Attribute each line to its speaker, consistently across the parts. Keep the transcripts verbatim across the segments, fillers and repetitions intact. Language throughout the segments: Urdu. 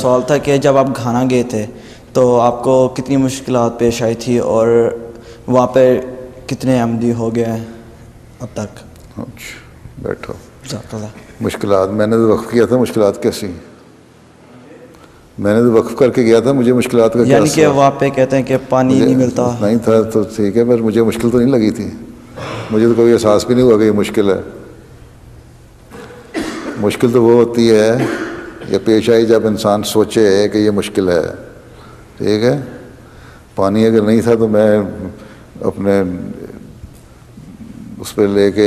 Speaker 1: سوال تھا کہ جب آپ گھانا گئے تھے تو آپ کو کتنی مشکلات پیش آئی تھی اور وہاں پہ کتنے احمدی ہو گئے ہیں اب تک؟
Speaker 2: اچھا بیٹھو.
Speaker 1: جزاک اللہ.
Speaker 2: مشکلات میں نے تو وقف کیا تھا، مشکلات کیسی؟ میں نے تو وقف کر کے گیا تھا، مجھے مشکلات کا کیا
Speaker 1: یعنی کہ وہاں پہ کہتے ہیں کہ پانی نہیں ملتا.
Speaker 2: نہیں تھا تو ٹھیک ہے، پر مجھے مشکل تو نہیں لگی تھی، مجھے تو کوئی احساس بھی نہیں ہوا کہ یہ مشکل ہے. مشکل تو وہ ہوتی ہے یہ پیش آئی جب انسان سوچے کہ یہ مشکل ہے. ٹھیک ہے، پانی اگر نہیں تھا تو میں اپنے اس پہ لے کے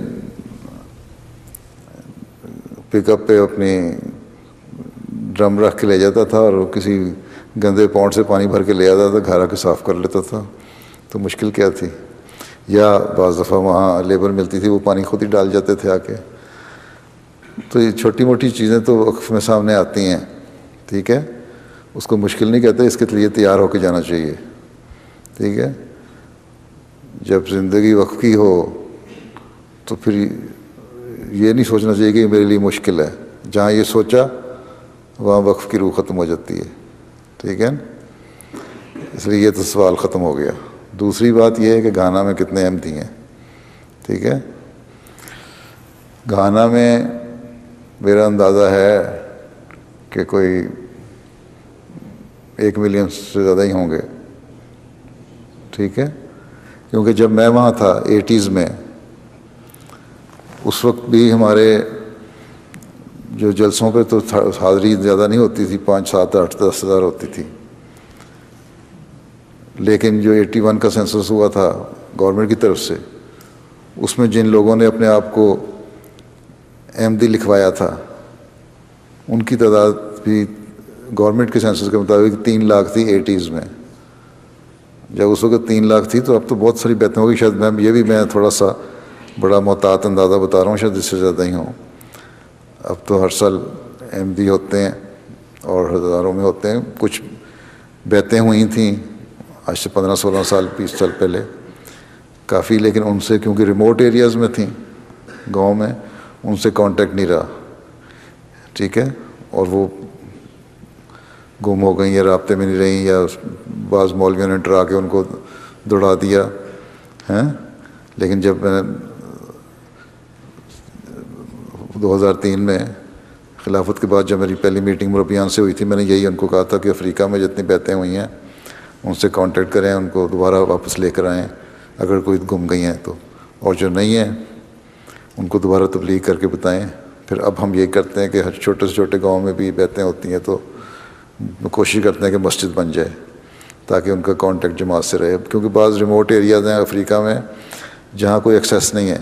Speaker 2: پک اپ پہ اپنی ڈرم رکھ کے لے جاتا تھا اور کسی گندے پونڈ سے پانی بھر کے لے آتا تھا، گھر آ کے صاف کر لیتا تھا. تو مشکل کیا تھی؟ یا بعض دفعہ وہاں لیبر ملتی تھی، وہ پانی خود ہی ڈال جاتے تھے آ کے. تو یہ چھوٹی موٹی چیزیں تو وقف میں سامنے آتی ہیں. ٹھیک ہے، اس کو مشکل نہیں کہتے، اس کے لیے تیار ہو کے جانا چاہیے. ٹھیک ہے، جب زندگی وقف کی ہو تو پھر یہ نہیں سوچنا چاہیے کہ یہ میرے لیے مشکل ہے. جہاں یہ سوچا وہاں وقف کی روح ختم ہو جاتی ہے. ٹھیک ہے، اس لیے یہ تو سوال ختم ہو گیا. دوسری بات یہ ہے کہ گھانا میں کتنے احمدی ہیں. ٹھیک ہے، گھانا میں میرا اندازہ ہے کہ کوئی ایک ملین سے زیادہ ہی ہوں گے. ٹھیک ہے، کیونکہ جب میں وہاں تھا ایٹیز میں، اس وقت بھی ہمارے جو جلسوں پہ تو حاضری زیادہ نہیں ہوتی تھی، پانچ سات آٹھ دس ہزار ہوتی تھی. لیکن جو ایٹی ون کا سینسس ہوا تھا گورنمنٹ کی طرف سے، اس میں جن لوگوں نے اپنے آپ کو احمدی لکھوایا تھا ان کی تعداد بھی گورنمنٹ کے سینسس کے مطابق تین لاکھ تھی ایٹیز میں. جب اس وقت تین لاکھ تھی تو اب تو بہت ساری باتیں ہوگی، شاید میں یہ بھی میں تھوڑا سا بڑا محتاط اندازہ بتا رہا ہوں، شاید اس سے زیادہ ہی ہوں. اب تو ہر سال احمدی ہوتے ہیں اور ہزاروں میں ہوتے ہیں. کچھ بیتیں ہوئی تھیں آج سے پندرہ سولہ سال بیس سال پہلے کافی، لیکن ان سے کیونکہ ریموٹ ایریاز میں تھیں گاؤں میں، ان سے کانٹیکٹ نہیں رہا. ٹھیک ہے، اور وہ گم ہو گئیں یا رابطے میں نہیں رہیں، یا بعض مولویوں نے ڈرا کے ان کو دوڑا دیا ہیں. لیکن جب میں نے دو ہزار تین میں خلافت کے بعد جب میری پہلی میٹنگ مربیان سے ہوئی تھی، میں نے یہی ان کو کہا تھا کہ افریقہ میں جتنی بیتیں ہوئی ہیں ان سے کانٹیکٹ کریں، ان کو دوبارہ واپس لے کر آئیں اگر کوئی گم گئی ہیں تو، اور جو نہیں ہیں ان کو دوبارہ تبلیغ کر کے بتائیں. پھر اب ہم یہ کرتے ہیں کہ ہر چھوٹے سے چھوٹے گاؤں میں بھی بیتیں ہوتی ہیں تو کوشش کرتے ہیں کہ مسجد بن جائے تاکہ ان کا کانٹیکٹ جماعت سے رہے. کیونکہ بعض ریموٹ ایریاز ہیں افریقہ میں جہاں کوئی ایکسیس نہیں ہے،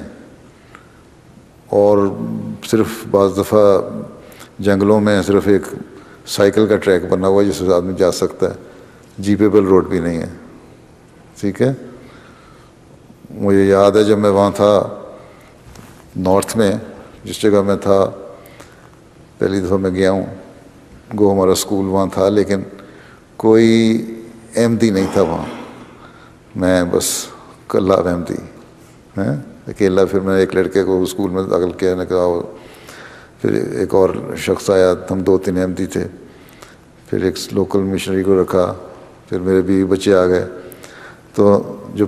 Speaker 2: اور صرف بعض دفعہ جنگلوں میں صرف ایک سائیکل کا ٹریک بنا ہوا ہے جس سے آدمی جا سکتا ہے، جیپیبل روڈ بھی نہیں ہے. ٹھیک ہے، مجھے یاد ہے جب میں وہاں تھا نارتھ میں، جس جگہ میں تھا پہلی دفعہ میں گیا ہوں، گو ہمارا اسکول وہاں تھا، لیکن کوئی احمدی نہیں تھا وہاں. میں بس کلہ احمدی ہیں اکیلا. پھر میں ایک لڑکے کو اسکول میں داخل کیا، نے کہا، پھر ایک اور شخص آیا، ہم دو تین احمدی تھے. پھر ایک لوکل مشنری کو رکھا، پھر میرے بیوی بچے آ گئے. تو جو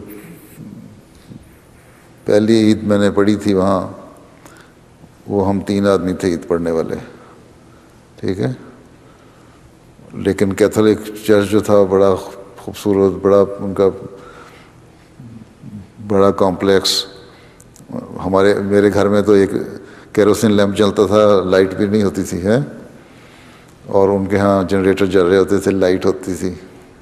Speaker 2: پہلی عید میں نے پڑھی تھی وہاں، وہ ہم تین آدمی تھے عید پڑھنے والے. ٹھیک ہے، لیکن کیتھولک چرچ جو تھا بڑا خوبصورت، بڑا ان کا بڑا کمپلیکس. ہمارے میرے گھر میں تو ایک کیروسین لیمپ جلتا تھا، لائٹ بھی نہیں ہوتی تھی ہے، اور ان کے ہاں جنریٹر جل رہے ہوتے تھے، لائٹ ہوتی تھی،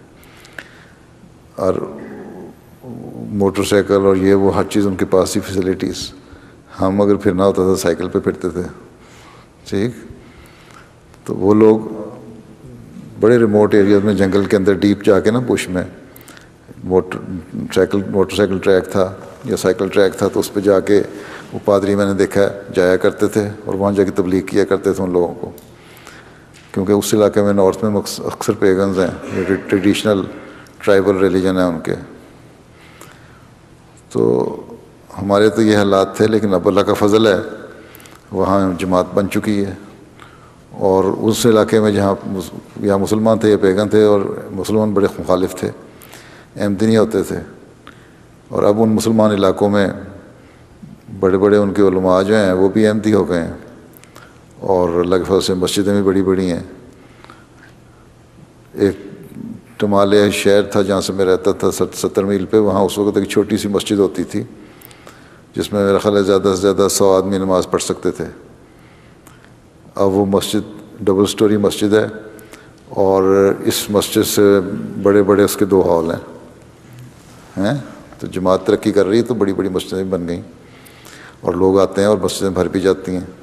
Speaker 2: اور موٹر سائیکل اور یہ وہ ہر چیز ان کے پاس ہی فیسلٹیز. ہم اگر پھرنا ہوتا تھا سائیکل پہ پھرتے تھے. ٹھیک، تو وہ لوگ بڑے ریموٹ ایریاز میں جنگل کے اندر ڈیپ جا کے نا بش میں motorcycle motorcycle track تھا یا سائیکل ٹریک تھا، تو اس پہ جا کے وہ پادری میں نے دیکھا جایا کرتے تھے اور وہاں جا کے تبلیغ کیا کرتے تھے ان لوگوں کو. کیونکہ اس علاقے میں نارتھ میں اکثر پیگنز ہیں، یہ ٹریڈیشنل ٹرائبل ریلیجن ہیں ان کے. تو ہمارے تو یہ حالات تھے، لیکن اب اللہ کا فضل ہے وہاں جماعت بن چکی ہے، اور اس علاقے میں جہاں یا مسلمان تھے یا پیگن تھے، اور مسلمان بڑے مخالف تھے، احمدی نہیں ہوتے تھے. اور اب ان مسلمان علاقوں میں بڑے بڑے ان کے علماء جو ہیں وہ بھی احمدی ہو گئے ہیں، اور اللہ کے فضل سے مسجدیں بھی بڑی بڑی ہیں. ایک ٹمالے شہر تھا جہاں سے میں رہتا تھا ستر میل پہ، وہاں اس وقت ایک چھوٹی سی مسجد ہوتی تھی جس میں میرا خیال ہے زیادہ سے زیادہ سو آدمی نماز پڑھ سکتے تھے. اب وہ مسجد ڈبل سٹوری مسجد ہے، اور اس مسجد سے بڑے بڑے اس کے دو ہال ہیں ہیں تو جماعت ترقی کر رہی ہے تو بڑی بڑی مسجدیں بن گئیں، اور لوگ آتے ہیں اور مسجدیں بھر بھی جاتی ہیں.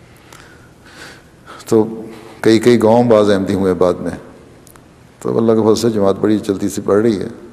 Speaker 2: تو کئی کئی گاؤں بعض احمدی ہوئے بعد میں. تو اللہ کے فضل سے جماعت بڑی جلدی سے بڑھ رہی ہے.